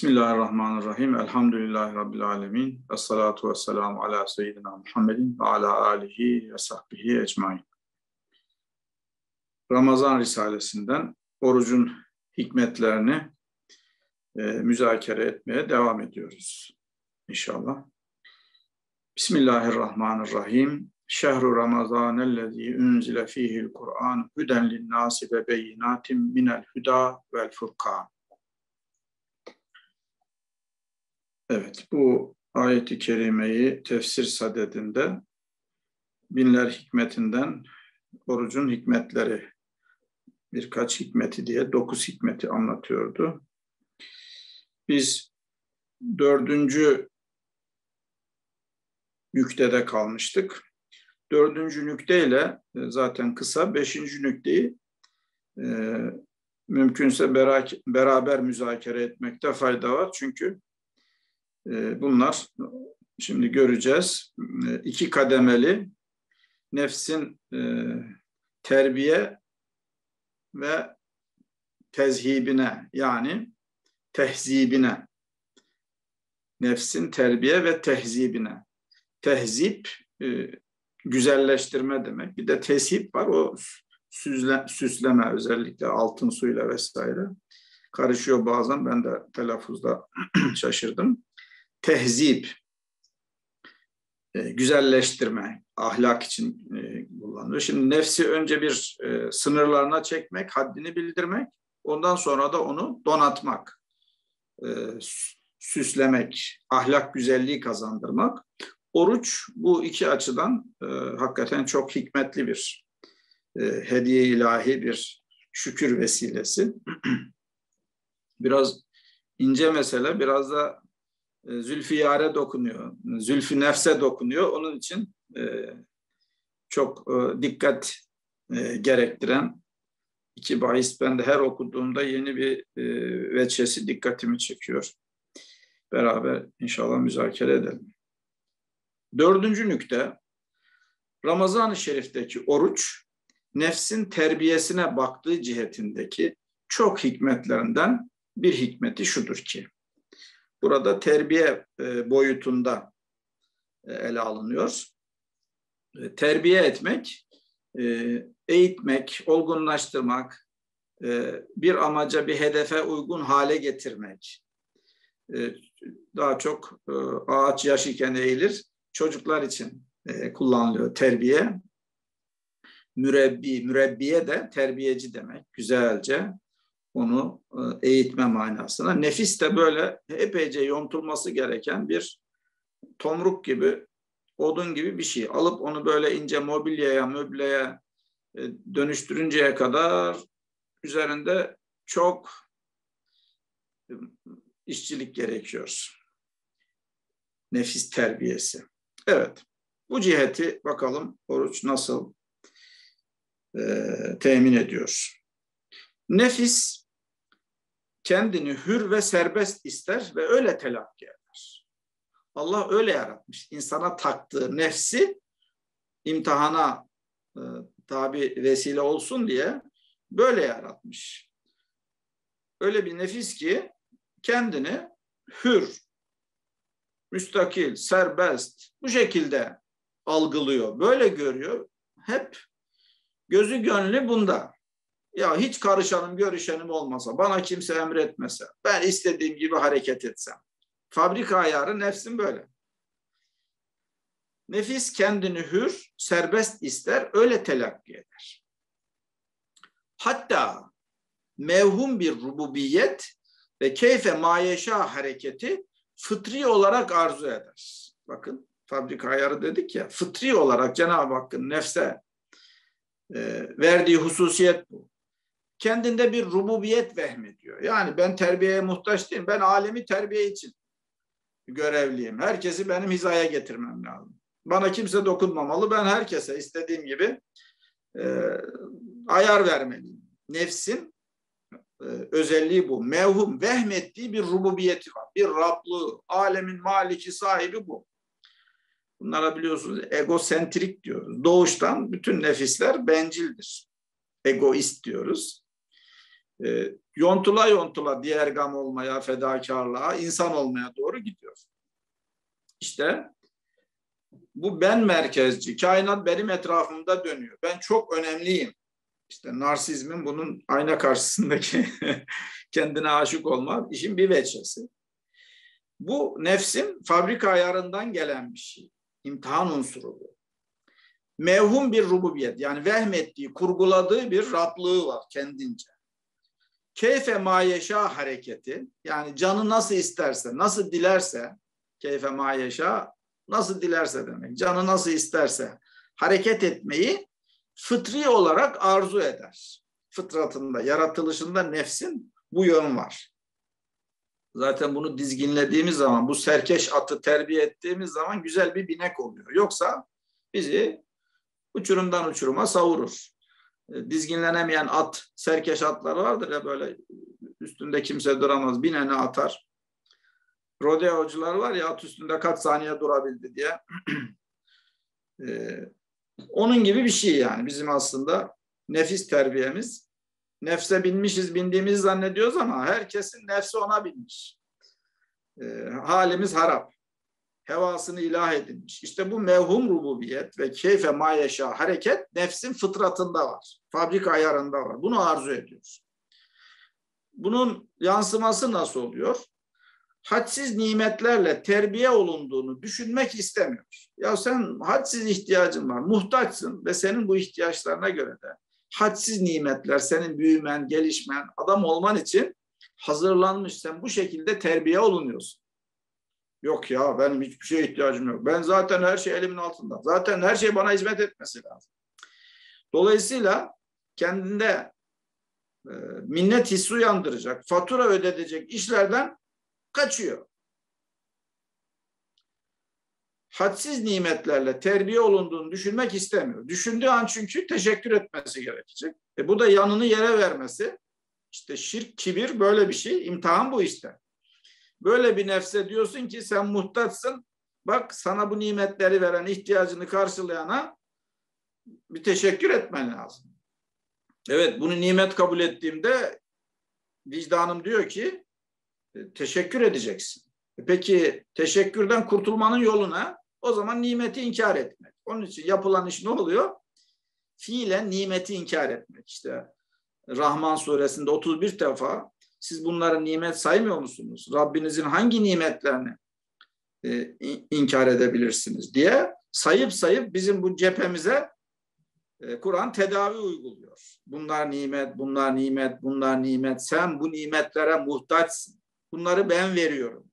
Bismillahirrahmanirrahim. Elhamdülillahi Rabbil alemin. Esselatu vesselamu ala seyyidina Muhammedin ve ala alihi ve sahbihi ecmain. Ramazan Risalesinden orucun hikmetlerini müzakere etmeye devam ediyoruz İnşallah. Bismillahirrahmanirrahim. Şehru Ramazanellezî unzile fîhil Kur'an huden linnâsi ve beyinatin minel huda vel furkan. Evet, bu ayet-i kerimeyi tefsir sadedinde binler hikmetinden orucun hikmetleri, birkaç hikmeti diye 9 hikmeti anlatıyordu. Biz 4. nüktede kalmıştık. 4. nükteyle zaten kısa 5. nükteyi mümkünse beraber müzakere etmekte fayda var. Çünkü bunlar şimdi göreceğiz. 2 kademeli nefsin terbiye ve tezhibine, yani tehzibine, nefsin terbiye ve tehzibine. Tehzip güzelleştirme demek. Bir de tezhip var, o süsleme, özellikle altın suyla vesaire. Karışıyor bazen, ben de telaffuzda şaşırdım. Tehzip, güzelleştirme, ahlak için kullanılıyor. Şimdi nefsi önce bir sınırlarına çekmek, haddini bildirmek, ondan sonra da onu donatmak, süslemek, ahlak güzelliği kazandırmak. Oruç bu iki açıdan hakikaten çok hikmetli bir hediye ilahi, bir şükür vesilesi. Biraz ince mesele, biraz da Zülfiyare dokunuyor, Zülfü nefse dokunuyor. Onun için çok dikkat gerektiren 2 bahis, ben de her okuduğumda yeni bir veçesi dikkatimi çekiyor. Beraber inşallah müzakere edelim. 4. nükte, Ramazan-ı Şerif'teki oruç, nefsin terbiyesine baktığı cihetindeki çok hikmetlerinden bir hikmeti şudur ki, burada terbiye boyutunda ele alınıyor. Terbiye etmek, eğitmek, olgunlaştırmak, bir amaca, bir hedefe uygun hale getirmek. Daha çok ağaç yaş iken eğilir, çocuklar için kullanılıyor terbiye. Mürebbiye de terbiyeci demek, güzelce onu eğitme manasına. Nefis de böyle epeyce yontulması gereken bir tomruk gibi, odun gibi bir şey. Alıp onu böyle ince möbleye dönüştürünceye kadar üzerinde çok işçilik gerekiyor. Nefis terbiyesi. Evet, bu ciheti bakalım oruç nasıl temin ediyor. Nefis kendini hür ve serbest ister ve öyle telakki eder. Allah öyle yaratmış. İnsana taktığı nefsi imtihana tabi vesile olsun diye böyle yaratmış. Öyle bir nefis ki kendini hür, müstakil, serbest bu şekilde algılıyor. Böyle görüyor. Hep gözü gönlü bunda. Ya hiç karışanım, görüşenim olmasa, bana kimse emretmese, ben istediğim gibi hareket etsem. Fabrika ayarı nefsin böyle. Nefis kendini hür, serbest ister, öyle telakki eder. Hatta mevhum bir rububiyet ve keyfe mayeşa hareketi fıtri olarak arzu eder. Bakın, fabrika ayarı dedik ya, fıtri olarak Cenab-ı Hakk'ın nefse verdiği hususiyet bu. Kendinde bir rububiyet vehmediyor. Yani ben terbiyeye muhtaç değilim. Ben alemi terbiye için görevliyim. Herkesi benim hizaya getirmem lazım. Bana kimse dokunmamalı. Ben herkese istediğim gibi ayar vermeliyim. Nefsin özelliği bu. Mevhum, vehmettiği bir rububiyeti var. Bir Rablığı, alemin maliki, sahibi bu. Bunlara biliyorsunuz egosentrik diyoruz. Doğuştan bütün nefisler bencildir. Egoist diyoruz. yontula yontula diğer gam olmaya, fedakarlığa, insan olmaya doğru gidiyor. İşte bu ben merkezci, kainat benim etrafımda dönüyor. Ben çok önemliyim. İşte narsizmin bunun ayna karşısındaki kendine aşık olma işin bir veçesi. Bu nefsin fabrika ayarından gelen bir şey. İmtihan unsuru bu. Mevhum bir rububiyet, yani vehmettiği, kurguladığı bir Rablığı var kendince. Keyfe mayeşa hareketi, yani canı nasıl isterse, nasıl dilerse, keyfe mayeşa, nasıl dilerse demek, canı nasıl isterse hareket etmeyi fıtri olarak arzu eder. Fıtratında, yaratılışında nefsin bu yön var. Zaten bunu dizginlediğimiz zaman, bu serkeş atı terbiye ettiğimiz zaman güzel bir binek oluyor. Yoksa bizi uçurumdan uçuruma savurur. Dizginlenemeyen at, serkeş atlar vardır ya, böyle üstünde kimse duramaz, bineni atar. Rodeocular var ya, at üstünde kaç saniye durabildi diye. Onun gibi bir şey yani bizim aslında nefis terbiyemiz. Nefse binmişiz, bindiğimizi zannediyoruz ama herkesin nefsi ona binmiş. Halimiz harap. Hevasını ilah edinmiş. İşte bu mevhum rububiyet ve keyfe mayeşa hareket nefsin fıtratında var. Fabrika ayarında var. Bunu arzu ediyoruz. Bunun yansıması nasıl oluyor? Hadsiz nimetlerle terbiye olunduğunu düşünmek istemiyor. Ya sen hadsiz ihtiyacın var, muhtaçsın ve senin bu ihtiyaçlarına göre de hadsiz nimetler, senin büyümen, gelişmen, adam olman için hazırlanmış. Sen bu şekilde terbiye olunuyorsun. Yok ya, benim hiçbir şeye ihtiyacım yok. Ben zaten her şey elimin altında. Zaten her şey bana hizmet etmesi lazım. Dolayısıyla kendinde minnet hissi uyandıracak, fatura ödetecek işlerden kaçıyor. Hadsiz nimetlerle terbiye olunduğunu düşünmek istemiyor. Düşündüğü an çünkü teşekkür etmesi gerekecek. Bu da yanını yere vermesi. İşte şirk, kibir böyle bir şey. İmtihan bu işte. Böyle bir nefse diyorsun ki sen muhtaçsın. Bak sana bu nimetleri veren, ihtiyacını karşılayana bir teşekkür etmen lazım. Evet, bunu nimet kabul ettiğimde vicdanım diyor ki teşekkür edeceksin. Peki teşekkürden kurtulmanın yolu ne? O zaman nimeti inkar etmek. Onun için yapılan iş ne oluyor? Fiilen nimeti inkar etmek. İşte Rahman suresinde 31 defa siz bunları nimet saymıyor musunuz? Rabbinizin hangi nimetlerini inkar edebilirsiniz diye sayıp sayıp bizim bu cephemize Kur'an tedavi uyguluyor. Bunlar nimet, bunlar nimet, bunlar nimet. Sen bu nimetlere muhtaçsın. Bunları ben veriyorum.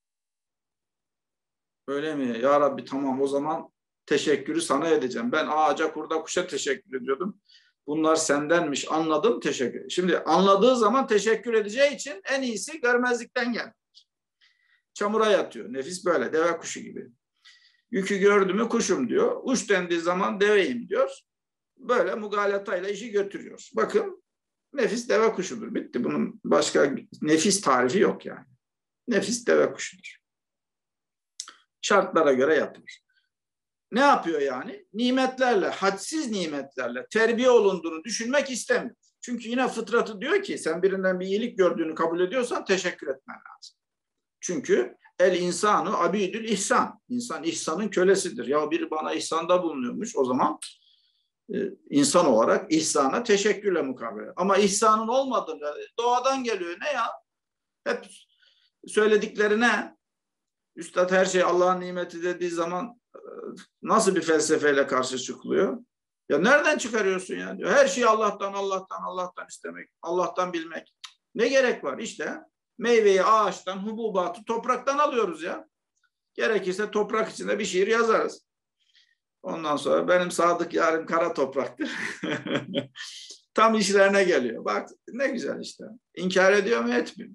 Öyle mi? Ya Rabbi tamam, o zaman teşekkürü sana edeceğim. Ben ağaca, kurda, kuşa teşekkür ediyordum. Bunlar sendenmiş. Anladım, teşekkür. Şimdi anladığı zaman teşekkür edeceği için en iyisi görmezlikten gelmek. Çamura yatıyor. Nefis böyle, deve kuşu gibi. Yükü gördü mü kuşum diyor. Uç dendiği zaman deveyim diyor. Böyle mugalatayla işi götürüyor. Bakın, nefis deve kuşudur. Bitti. Bunun başka nefis tarifi yok yani. Nefis deve kuşudur. Şartlara göre yapılır. Ne yapıyor yani? Nimetlerle, hadsiz nimetlerle terbiye olunduğunu düşünmek istemiyor. Çünkü yine fıtratı diyor ki sen birinden bir iyilik gördüğünü kabul ediyorsan teşekkür etmen lazım. Çünkü el insanu abidül ihsan. İnsan ihsanın kölesidir. Ya biri bana ihsanda bulunuyormuş, o zaman insan olarak ihsana teşekkürle mukabele. Ama ihsanın olmadığını, doğadan geliyor ne ya? Hep söylediklerine, Üstad her şey Allah'ın nimeti dediği zaman nasıl bir felsefeyle karşı çıkılıyor? Ya nereden çıkarıyorsun ya? Diyor. Her şeyi Allah'tan, Allah'tan, Allah'tan istemek, Allah'tan bilmek. Ne gerek var? İşte meyveyi ağaçtan, hububatı topraktan alıyoruz ya. Gerekirse toprak içinde bir şiir yazarız. Ondan sonra benim sadık yarım kara topraktır. Tam işlerine geliyor. Bak ne güzel işte. İnkar ediyor mu, etmiyor.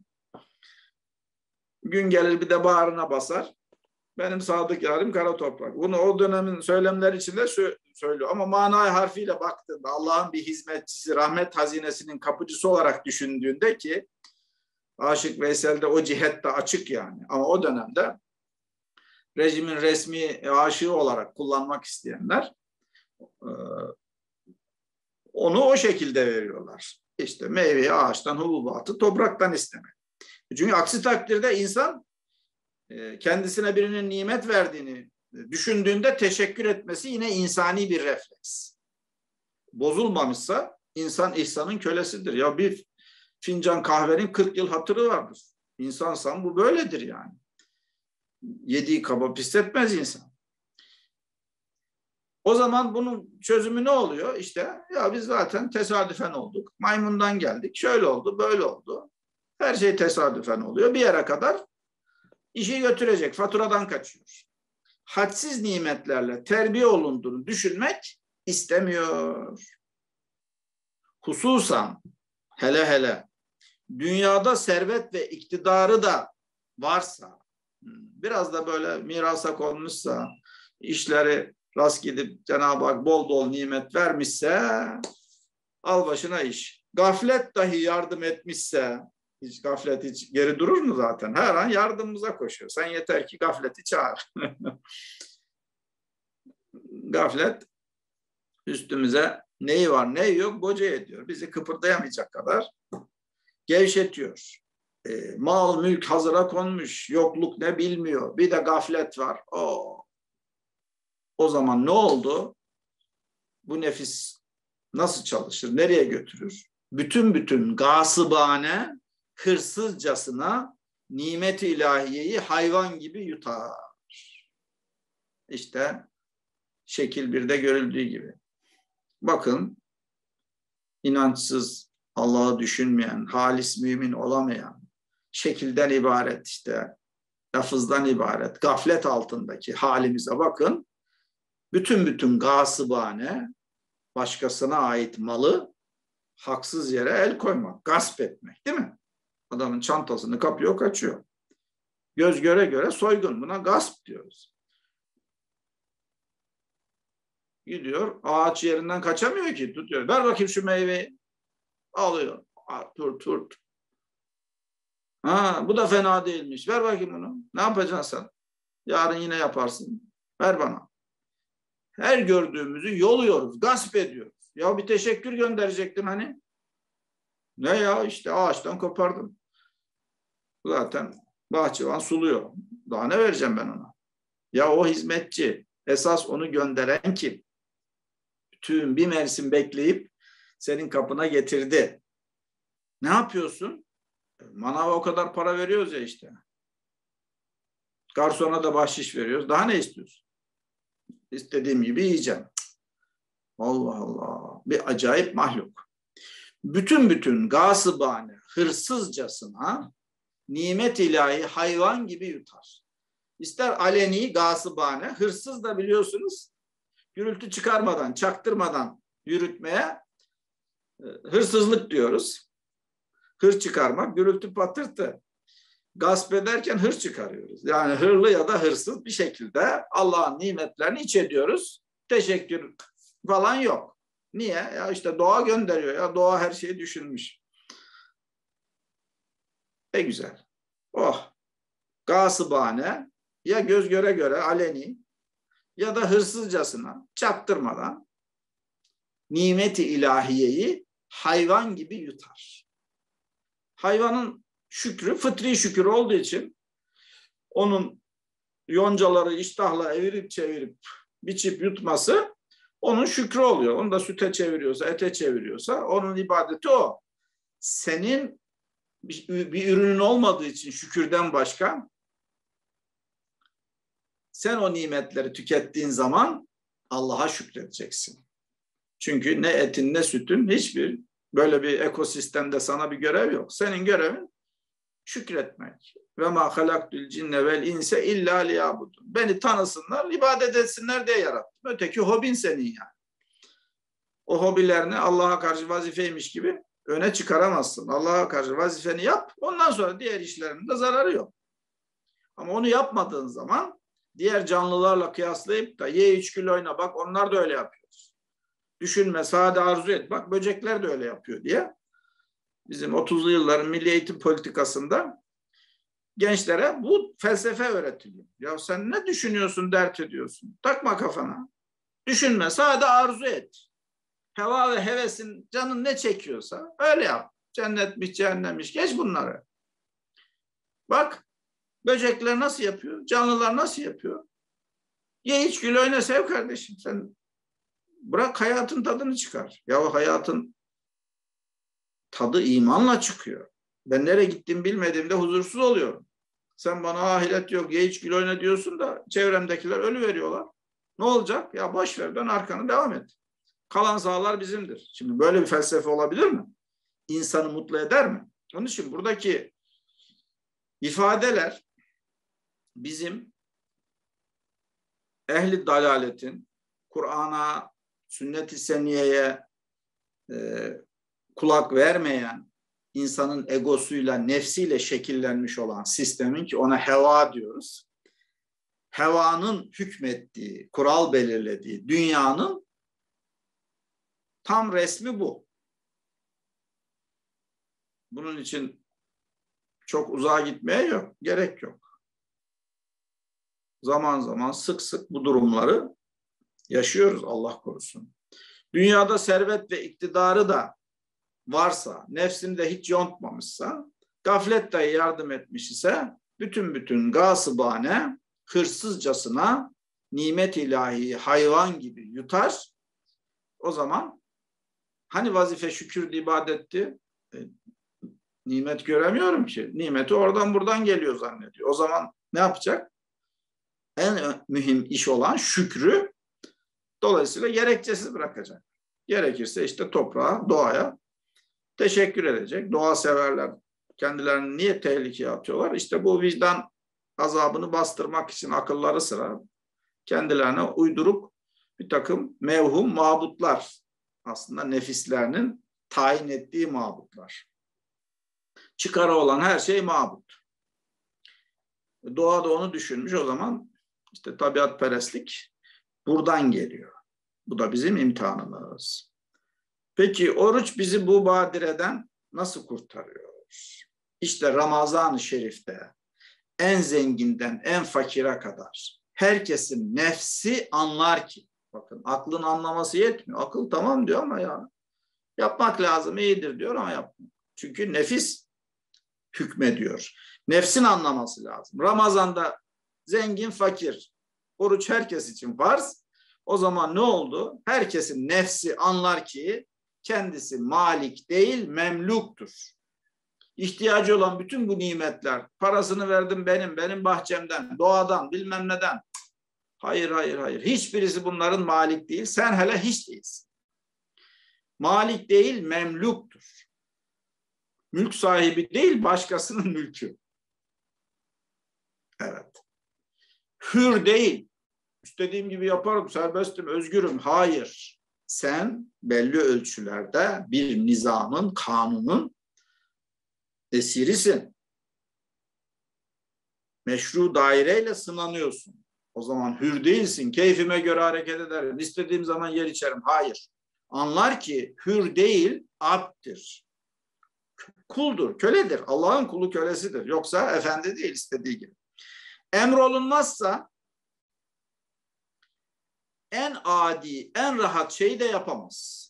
Gün gelir bir de bağrına basar. Benim sadık yarım kara toprak. Bunu o dönemin söylemleri içinde söylüyor. Ama manayı harfiyle baktığında Allah'ın bir hizmetçisi, rahmet hazinesinin kapıcısı olarak düşündüğünde, ki Aşık Veysel'de o cihette açık yani. Ama o dönemde rejimin resmi aşığı olarak kullanmak isteyenler onu o şekilde veriyorlar. İşte meyveyi ağaçtan, hububatı topraktan istemek. Çünkü aksi takdirde insan kendisine birinin nimet verdiğini düşündüğünde teşekkür etmesi yine insani bir refleks. Bozulmamışsa insan ihsanın kölesidir. Ya bir fincan kahvenin 40 yıl hatırı vardır. İnsansan bu böyledir yani. Yediği kaba pisletmez insan. O zaman bunun çözümü ne oluyor? İşte ya biz zaten tesadüfen olduk. Maymundan geldik. Şöyle oldu, böyle oldu. Her şey tesadüfen oluyor. Bir yere kadar işi götürecek. Faturadan kaçıyor. Hadsiz nimetlerle terbiye olunduğunu düşünmek istemiyor. Hususan hele dünyada servet ve iktidarı da varsa, biraz da böyle mirasa konmuşsa, işleri rast gidip Cenab-ı Hak bol bol nimet vermişse al başına iş. Gaflet dahi yardım etmişse, hiç gaflet hiç geri durur mu zaten? Her an yardımımıza koşuyor. Sen yeter ki gafleti çağır. Gaflet üstümüze neyi var neyi yok boca ediyor. Bizi kıpırdayamayacak kadar gevşetiyor. Mal mülk hazıra konmuş. Yokluk ne bilmiyor. Bir de gaflet var. O zaman ne oldu? Bu nefis nasıl çalışır? Nereye götürür? Bütün gasıbane, hırsızcasına nimet-i ilahiyeyi hayvan gibi yutar. İşte şekil 1'de görüldüğü gibi. Bakın, inançsız, Allah'ı düşünmeyen, halis mümin olamayan, şekilden ibaret işte, lafızdan ibaret, gaflet altındaki halimize bakın. Bütün gasıbane, başkasına ait malı haksız yere el koymak, gasp etmek değil mi? Adamın çantasını kapıyor, kaçıyor. Göz göre göre soygun, buna gasp diyoruz. Gidiyor, ağaç yerinden kaçamıyor ki, tutuyor. Ver bakayım şu meyveyi. Alıyor. Turt. Ha, bu da fena değilmiş. Ver bakayım bunu. Ne yapacaksın sen? Yarın yine yaparsın. Ver bana. Her gördüğümüzü yoluyoruz, gasp ediyoruz. Ya bir teşekkür gönderecektin hani. Ne ya işte ağaçtan kopardım. Zaten bahçıvan suluyor. Daha ne vereceğim ben ona? Ya o hizmetçi. Esas onu gönderen kim? Bütün bir mevsim bekleyip senin kapına getirdi. Ne yapıyorsun? Manava o kadar para veriyoruz ya işte. Garsona da bahşiş veriyoruz. Daha ne istiyorsun? İstediğim gibi yiyeceğim. Allah Allah. Bir acayip mahluk. Bütün gasıbane, hırsızcasına nimet ilahi hayvan gibi yutar. İster aleni gasıbane, hırsız da biliyorsunuz gürültü çıkarmadan, çaktırmadan yürütmeye hırsızlık diyoruz. Hır çıkarmak, gürültü patırtı. Gasp ederken hır çıkarıyoruz. Yani hırlı ya da hırsız bir şekilde Allah'ın nimetlerini iç ediyoruz. Teşekkür falan yok. Niye? Ya işte doğa gönderiyor. Ya doğa her şeyi düşünmüş. Güzel. Oh. Gasıbane ya göz göre göre aleni ya da hırsızcasına çaktırmadan nimeti ilahiyeyi hayvan gibi yutar. Hayvanın şükrü fıtri şükür olduğu için onun yoncaları iştahla evirip çevirip biçip yutması onun şükrü oluyor. Onu da süte çeviriyorsa, ete çeviriyorsa onun ibadeti o. Senin bir ürünün olmadığı için şükürden başka sen o nimetleri tükettiğin zaman Allah'a şükredeceksin. Çünkü ne etin ne sütün hiçbir böyle bir ekosistemde sana bir görev yok. Senin görevin şükretmek. Ve ma halaktul cinne vel inse illa liyabudun. Beni tanısınlar, ibadet etsinler diye yarattım. Öteki hobin senin yani. O hobilerini Allah'a karşı vazifeymiş gibi öne çıkaramazsın. Allah'a karşı vazifeni yap. Ondan sonra diğer işlerinin de zararı yok. Ama onu yapmadığın zaman diğer canlılarla kıyaslayıp da ye içgül oyna bak onlar da öyle yapıyor. Düşünme, sade arzu et. Bak böcekler de öyle yapıyor diye. Bizim 30'lu yılların milli eğitim politikasında gençlere bu felsefe öğretiliyor. Ya sen ne düşünüyorsun, dert ediyorsun? Takma kafana. Düşünme, sade arzu et. heva ve hevesin canın ne çekiyorsa öyle yap. Cennetmiş, cehennemmiş. Geç bunları. Bak böcekler nasıl yapıyor? Canlılar nasıl yapıyor? Ye iç gül oyna sev kardeşim. Sen bırak hayatın tadını çıkar. Ya hayatın tadı imanla çıkıyor. Ben nereye gittiğimi bilmediğimde huzursuz oluyorum. Sen bana ahiret yok, ye iç gül oyna diyorsun da çevremdekiler ölü veriyorlar. Ne olacak? Ya boş ver, dön arkanı devam et. Kalan sağlar bizimdir. Şimdi böyle bir felsefe olabilir mi? İnsanı mutlu eder mi? Onun için buradaki ifadeler bizim ehli dalaletin Kur'an'a, sünnet-i seniyeye kulak vermeyen, insanın egosuyla, nefsiyle şekillenmiş olan sistemin, ki ona heva diyoruz, hevanın hükmettiği, kural belirlediği dünyanın tam resmi bu. Bunun için çok uzağa gitmeye gerek yok. Zaman zaman sık sık bu durumları yaşıyoruz, Allah korusun. Dünyada servet ve iktidarı da varsa, nefsini de hiç yontmamışsa, gaflet dahi yardım etmiş ise, bütün gasıbane, hırsızcasına nimet ilahi hayvan gibi yutar. O zaman hani vazife şükür ibadetti? Nimet göremiyorum ki. Nimeti oradan buradan geliyor zannediyor. O zaman ne yapacak? En mühim iş olan şükrü dolayısıyla gerekçesiz bırakacak. Gerekirse işte toprağa, doğaya teşekkür edecek. Doğa severler kendilerini niye tehlikeye atıyorlar? İşte bu vicdan azabını bastırmak için akılları sıra kendilerine uydurup bir takım mevhum mabutlar, aslında nefislerinin tayin ettiği mabutlar. Çıkarı olan her şey mabut. Doğa da onu düşünmüş, o zaman işte tabiatperestlik buradan geliyor. Bu da bizim imtihanımız. Peki oruç bizi bu badireden nasıl kurtarıyor? İşte Ramazan-ı Şerif'te en zenginden en fakire kadar herkesin nefsi anlar ki, bakın aklın anlaması yetmiyor. Akıl tamam diyor ama ya yapmak lazım, iyidir diyor ama yapmıyor. Çünkü nefis hükmediyor. Nefsin anlaması lazım. Ramazan'da zengin fakir, oruç herkes için farz. O zaman ne oldu? Herkesin nefsi anlar ki kendisi malik değil, memluktur. İhtiyacı olan bütün bu nimetler, parasını verdim benim bahçemden, doğadan, bilmem neden. Hayır. Hiçbirisi bunların malik değil. Sen hele hiç değilsin. Malik değil, memluktur. Mülk sahibi değil, başkasının mülkü. Evet. Hür değil. İstediğim gibi yaparım, serbestim, özgürüm. Hayır. Sen belli ölçülerde bir nizamın, kanunun esirisin. Meşru daireyle sınanıyorsun. O zaman hür değilsin. Keyfime göre hareket ederim. İstediğim zaman yer içerim. Hayır. Anlar ki hür değil, abddir. Kuldur, köledir. Allah'ın kulu kölesidir. Yoksa efendi değil istediği gibi. Emrolunmazsa en adi, en rahat şeyi de yapamaz.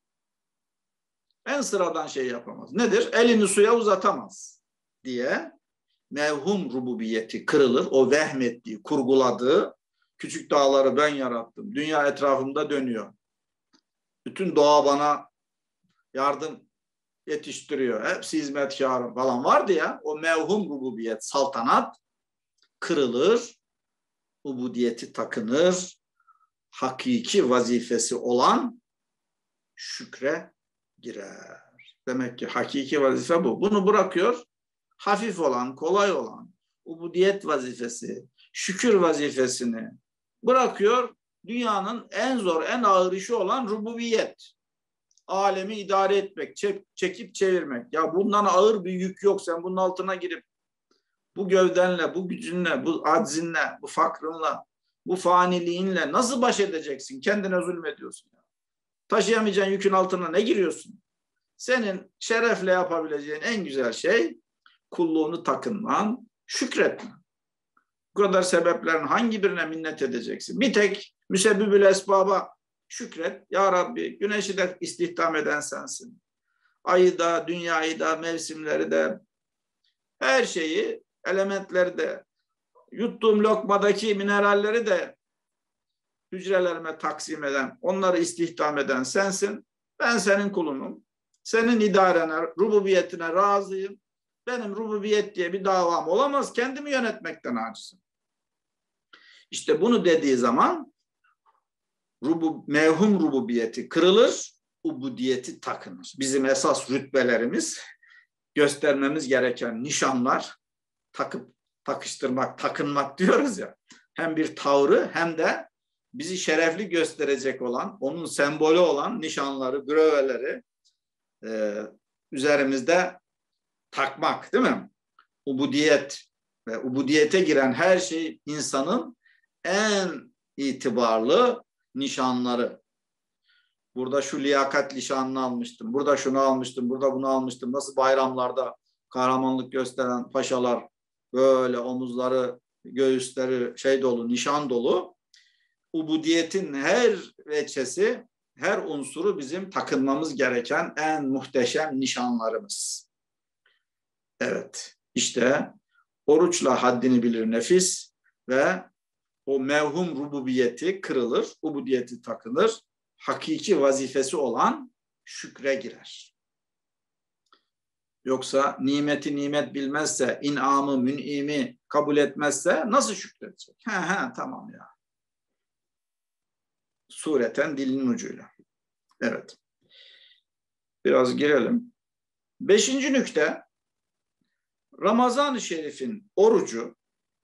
En sıradan şeyi yapamaz. Nedir? Elini suya uzatamaz diye mevhum rububiyeti kırılır. O vehmettiği, kurguladığı, küçük dağları ben yarattım, dünya etrafımda dönüyor, bütün doğa bana yardım yetiştiriyor, hepsi hizmetkarım falan vardı ya, o mevhum rububiyet, saltanat kırılır, ubudiyeti takınır, hakiki vazifesi olan şükre girer. Demek ki hakiki vazife bu. Bunu bırakıyor, hafif olan, kolay olan ubudiyet vazifesi, şükür vazifesini bırakıyor. Dünyanın en zor, en ağır işi olan rububiyet. Alemi idare etmek, çekip çevirmek. Ya bundan ağır bir yük yok. Sen bunun altına girip bu gövdenle, bu gücünle, bu aczinle, bu fakrınla, bu faniliğinle nasıl baş edeceksin? Kendine zulmediyorsun. Taşıyamayacağın yükün altına ne giriyorsun? Senin şerefle yapabileceğin en güzel şey kulluğunu takınman, şükretmen. Bu kadar sebeplerin hangi birine minnet edeceksin? Bir tek müsebbibül esbaba şükret. Ya Rabbi, güneşi de istihdam eden sensin. Ayı da, dünyayı da, mevsimleri de, her şeyi, elementleri de, yuttuğum lokmadaki mineralleri de hücrelerime taksim eden, onları istihdam eden sensin. Ben senin kulunum. Senin idarene, rububiyetine razıyım. Benim rububiyet diye bir davam olamaz. Kendimi yönetmekten acizim. İşte bunu dediği zaman mevhum rububiyeti kırılır, ubudiyeti takınır. Bizim esas rütbelerimiz, göstermemiz gereken nişanlar, takıp takıştırmak, takınmak diyoruz ya. Hem bir tavrı hem de bizi şerefli gösterecek olan, onun sembolü olan nişanları, breveleri üzerimizde takmak, değil mi? Ubudiyet ve ubudiyete giren her şey insanın en itibarlı nişanları. Burada şu liyakat nişanını almıştım, burada şunu almıştım, burada bunu almıştım. Nasıl bayramlarda kahramanlık gösteren paşalar böyle omuzları, göğüsleri şey dolu, nişan dolu. Ubudiyetin her veçesi, her unsuru bizim takınmamız gereken en muhteşem nişanlarımız. Evet, işte oruçla haddini bilir nefis ve o mevhum rububiyeti kırılır, ubudiyeti takınır, hakiki vazifesi olan şükre girer. Yoksa nimeti nimet bilmezse, inamı, mün'imi kabul etmezse nasıl şükredecek? Tamam ya. Sureten dilinin ucuyla. Evet. Biraz girelim. 5. nükte, Ramazan-ı Şerif'in orucu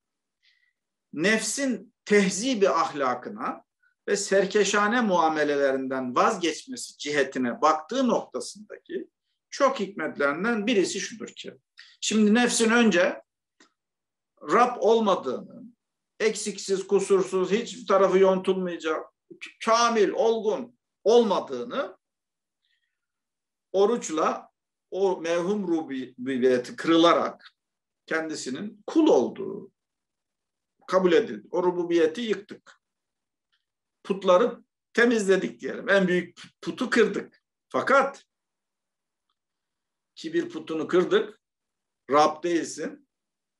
nefsin tehzibi ahlakına ve serkeşane muamelelerinden vazgeçmesi cihetine baktığı noktasındaki çok hikmetlerinden birisi şudur ki, şimdi nefsin önce Rab olmadığını, eksiksiz, kusursuz, hiçbir tarafı yontulmayacak, kamil, olgun olmadığını oruçla o mevhum rububiyeti kırılarak kendisinin kul olduğu kabul edildi. O rububiyeti yıktık. Putları temizledik diyelim. En büyük putu kırdık. Fakat kibir putunu kırdık. Rab değilsin.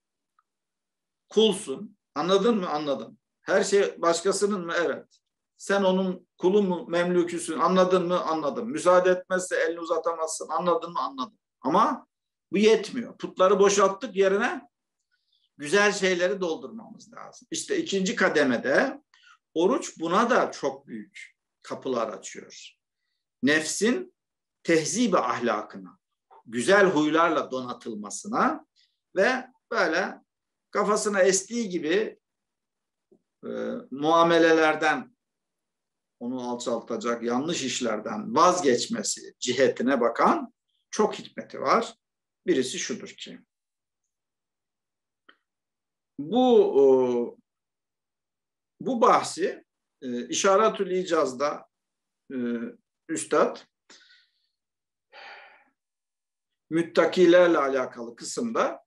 Kulsun. Anladın mı? Anladım. Her şey başkasının mı? Evet. Sen onun kulu mu, memlüküsün? Anladın mı? Anladım. Müsaade etmezse elini uzatamazsın. Anladın mı? Anladım. Ama bu yetmiyor. Putları boşalttık, yerine güzel şeyleri doldurmamız lazım. İşte 2. kademede oruç buna da çok büyük kapılar açıyor. Nefsin tehzibi ahlakına, güzel huylarla donatılmasına ve böyle kafasına estiği gibi muamelelerden, onu alçaltacak yanlış işlerden vazgeçmesi cihetine bakan çok hikmeti var. Birisi şudur ki, bu bahsi İşaretül İcaz'da Üstad müttakilerle alakalı kısımda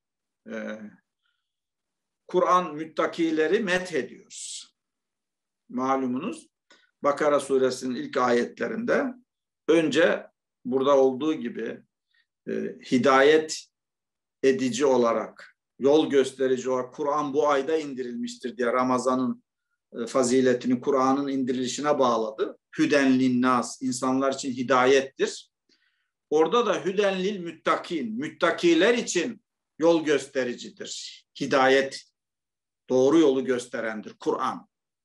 Kur'an müttakileri methediyor. Malumunuz Bakara suresinin ilk ayetlerinde önce burada olduğu gibi hidayet edici olarak, yol gösterici olarak Kur'an bu ayda indirilmiştir diye Ramazan'ın faziletini Kur'an'ın indirilişine bağladı. Hüden linnas, insanlar için hidayettir. Orada da hüden lil müttakin, müttakiler için yol göstericidir. Hidayet, doğru yolu gösterendir Kur'an.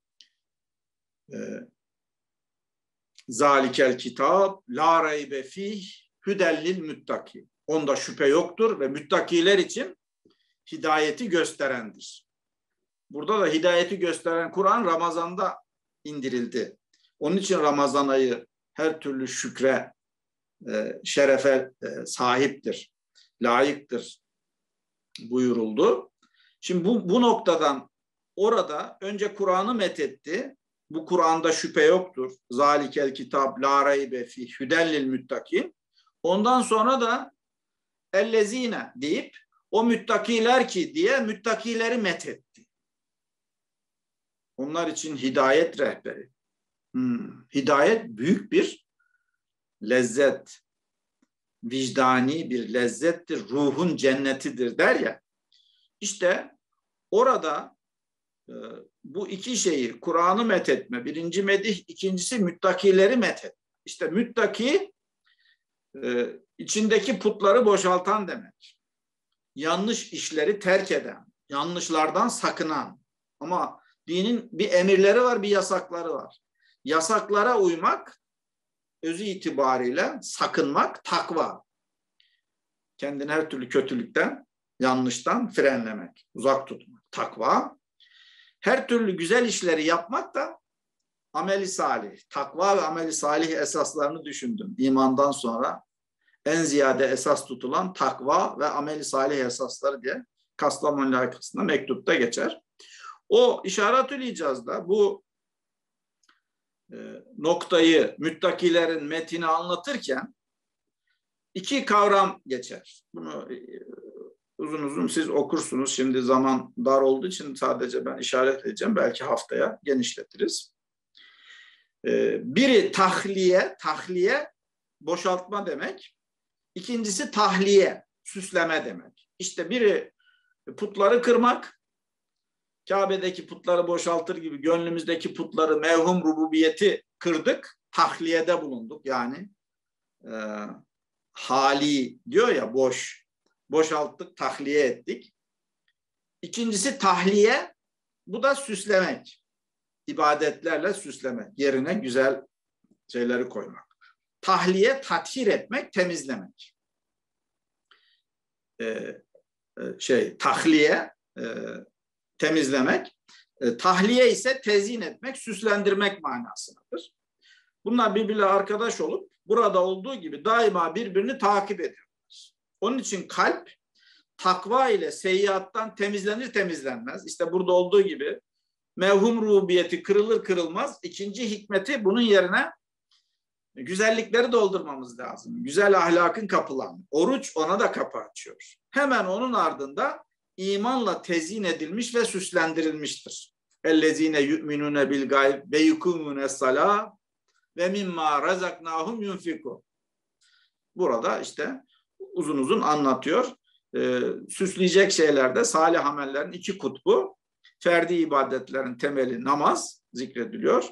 Zalikel kitab la reybe fih hüden lil müttakin. Onda şüphe yoktur ve müttakiler için hidayeti gösterendir. Burada da hidayeti gösteren Kur'an Ramazan'da indirildi. Onun için Ramazan ayı her türlü şükre, şerefe sahiptir, layıktır buyuruldu. Şimdi bu noktadan orada önce Kur'an'ı methetti. Bu Kur'an'da şüphe yoktur. Zalikel kitab la reybe fih hüden lil müttakin. Ondan sonra da ellezine deyip o müttakiler ki diye müttakileri methetti. Onlar için hidayet rehberi, Hidayet büyük bir lezzet, vicdani bir lezzettir, ruhun cennetidir der ya. İşte orada bu iki şeyi, Kur'an'ı methetme, birinci medih, ikincisi müttakileri methetme. İşte müttaki içindeki putları boşaltan demek. Yanlış işleri terk eden, yanlışlardan sakınan. Ama dinin bir emirleri var, bir yasakları var. Yasaklara uymak, özü itibariyle sakınmak, takva. Kendini her türlü kötülükten, yanlıştan frenlemek, uzak tutmak, takva. Her türlü güzel işleri yapmak da ameli salih. Takva ve ameli salih esaslarını düşündüm. İmandan sonra en ziyade esas tutulan takva ve ameli salih esasları diye Kastamonu layıkasında mektupta geçer. O İşaretül İcaz'da bu noktayı, müttakilerin metini anlatırken iki kavram geçer. Bunu uzun uzun siz okursunuz. Şimdi zaman dar olduğu için sadece ben işaret edeceğim. Belki haftaya genişletiriz. Biri tahliye boşaltma demek. İkincisi tahliye, süsleme demek. İşte biri putları kırmak, Kabe'deki putları boşaltır gibi gönlümüzdeki putları, mevhum rububiyeti kırdık, tahliyede bulunduk. Yani hali diyor ya, boşalttık, tahliye ettik. İkincisi tahliye, bu da süslemek. İbadetlerle süslemek, yerine güzel şeyleri koymak. Tahliye, tathir etmek, temizlemek. Tahliye, temizlemek. Tahliye ise tezyin etmek, süslendirmek manasındadır. Bunlar birbiriyle arkadaş olup burada olduğu gibi daima birbirini takip ediyorlar. Onun için kalp takva ile seyyiattan temizlenir temizlenmez. İşte burada olduğu gibi mevhum rububiyeti kırılır kırılmaz. İkinci hikmeti, bunun yerine güzellikleri doldurmamız lazım. Güzel ahlakın kapılarını. Oruç ona da kapı açıyor. Hemen onun ardında imanla tezyin edilmiş ve süslendirilmiştir. Ellezine yu'minune bil gayb ve yukumune salah ve mimma razaknahum yunfikun. Burada işte uzun uzun anlatıyor. Süsleyecek şeylerde salih amellerin iki kutbu. Ferdi ibadetlerin temeli namaz zikrediliyor.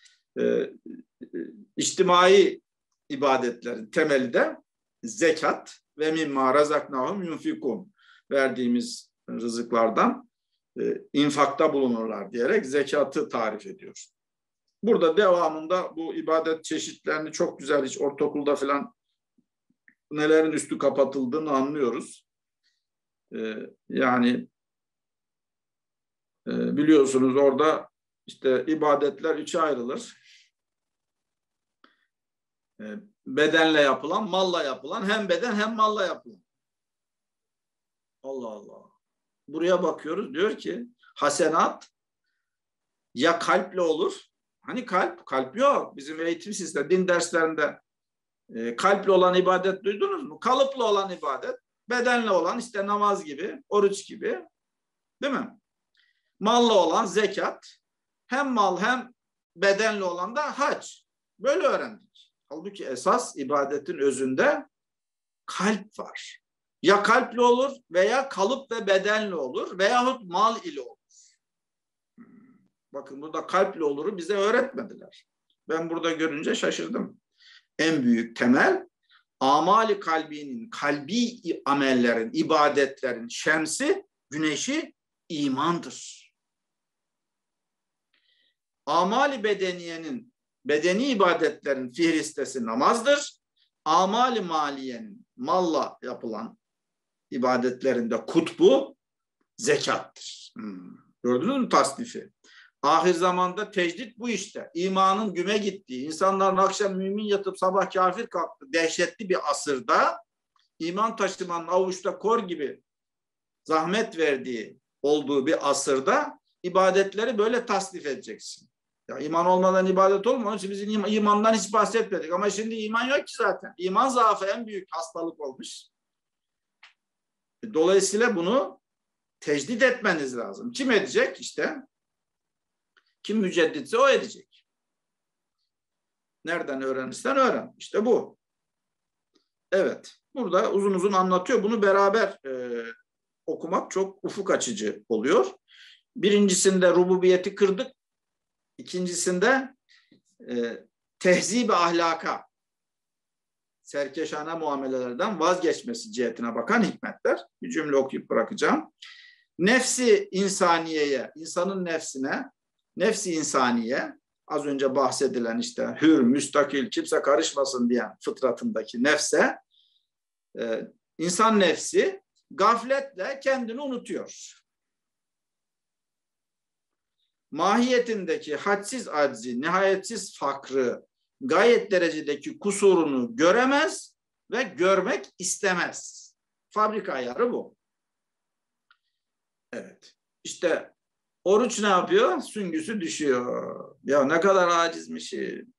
İçtimai ibadetlerin temeli de zekat ve mimma razaknahum yunfikun. Verdiğimiz rızıklardan infakta bulunurlar diyerek zekatı tarif ediyor. Burada devamında bu ibadet çeşitlerini çok güzel, hiç ortaokulda falan nelerin üstü kapatıldığını anlıyoruz. Yani biliyorsunuz orada işte ibadetler üçe ayrılır. Bedenle yapılan, malla yapılan, hem beden hem malla yapılan. Allah Allah. Buraya bakıyoruz, diyor ki hasenat ya kalple olur. Hani kalp yok. Bizim eğitim sistemi, din derslerinde kalple olan ibadet duydunuz mu? Kalıplı olan ibadet, bedenle olan işte namaz gibi, oruç gibi, değil mi? Malla olan zekat, hem mal hem bedenli olan da hac. Böyle öğrendik. Halbuki esas ibadetin özünde kalp var. Ya kalple olur veya kalıp ve bedenle olur veyahut mal ile olur. Bakın burada kalple oluru bize öğretmediler. Ben burada görünce şaşırdım. En büyük temel amali kalbinin, kalbi amellerin, ibadetlerin şemsi, güneşi imandır. Amali bedeniyenin, bedeni ibadetlerin fihristesi namazdır. Amali maliyenin, malla yapılan ibadetlerinde kutbu zekattır. Gördünüz mü tasnifi? Ahir zamanda tecdit bu işte. İmanın güme gittiği, insanların akşam mümin yatıp sabah kafir kalktı dehşetli bir asırda iman taşımanın avuçta kor gibi zahmet verdiği olduğu bir asırda ibadetleri böyle tasnif edeceksin. Ya iman olmadan ibadet olmuyor. Onun için biz imandan hiç bahsetmedik. Ama şimdi iman yok ki zaten. İman zaafı en büyük hastalık olmuş. Dolayısıyla bunu tecdit etmeniz lazım. Kim edecek? İşte kim mücedditse o edecek. Nereden öğrenirsen öğren. İşte bu. Evet. Burada uzun uzun anlatıyor. Bunu beraber okumak çok ufuk açıcı oluyor. Birincisinde rububiyeti kırdık. İkincisinde tehzib-i ahlaka, serkeşane muamelelerden vazgeçmesi cihetine bakan hikmetler. Bir cümle okuyup bırakacağım. Nefsi insaniyeye, insanın nefsine, nefsi insaniye, az önce bahsedilen işte hür, müstakil, kimse karışmasın diyen fıtratındaki nefse, insan nefsi gafletle kendini unutuyor. Mahiyetindeki hadsiz aczi, nihayetsiz fakrı, gayet derecedeki kusurunu göremez ve görmek istemez. Fabrika ayarı bu. Evet. İşte oruç ne yapıyor? Süngüsü düşüyor. Ya ne kadar acizmişim.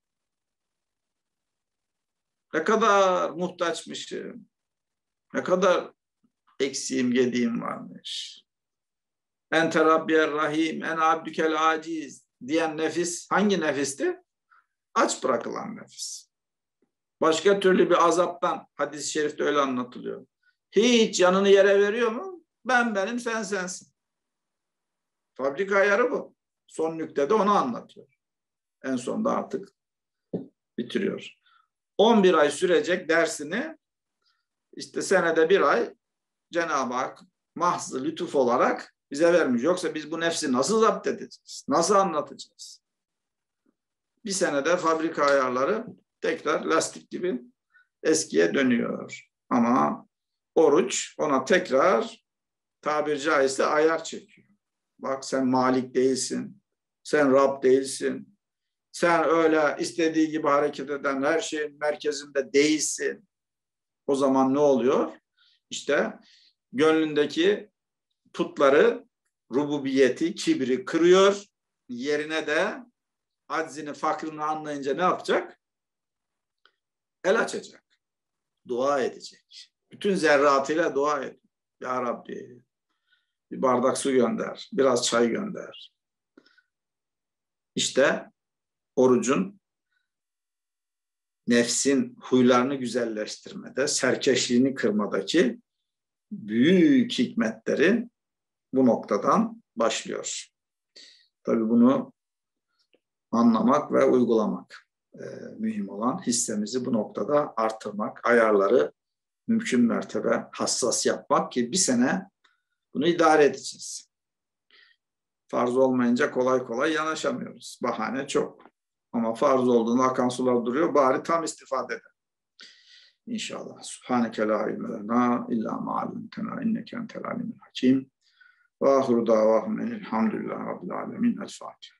Ne kadar muhtaçmışım. Ne kadar eksiğim, gediğim varmış. Ente Rabbiyer Rahim, en abdükel aciz diyen nefis hangi nefisti? Aç bırakılan nefis. Başka türlü bir azaptan, hadis-i şerifte öyle anlatılıyor. Hiç yanını yere veriyor mu? Ben benim, sen sensin. Fabrika ayarı bu. Son nüktede onu anlatıyor. En sonunda artık bitiriyor. 11 ay sürecek dersini işte senede bir ay Cenab-ı Hak mahzı lütuf olarak bize vermiş. Yoksa biz bu nefsi nasıl zapt edeceğiz? Nasıl anlatacağız? Bir senede fabrika ayarları tekrar lastik gibi eskiye dönüyor. Ama oruç ona tekrar tabiri caizse ayar çekiyor. Bak sen Malik değilsin. Sen Rab değilsin. Sen öyle istediği gibi hareket eden her şeyin merkezinde değilsin. O zaman ne oluyor? İşte gönlündeki putları, rububiyeti, kibri kırıyor. Yerine de aczini, fakrını anlayınca ne yapacak? El açacak. Dua edecek. Bütün zerratıyla dua ediyor. Ya Rabbi, bir bardak su gönder, biraz çay gönder. İşte orucun nefsin huylarını güzelleştirmede, serkeşliğini kırmadaki büyük hikmetleri bu noktadan başlıyor. Tabii bunu anlamak ve uygulamak mühim olan, hissemizi bu noktada artırmak, ayarları mümkün mertebe hassas yapmak ki bir sene bunu idare edeceğiz. Farz olmayınca kolay kolay yanaşamıyoruz. Bahane çok. Ama farz olduğunda akan sular duruyor. Bari tam istifade edelim. İnşallah. Subhaneke la ilme lena illa ma allamtena inneke entel alimul hakim. Ve ahiru davahum enilhamdülillahi rabbil alemin. El Fatiha.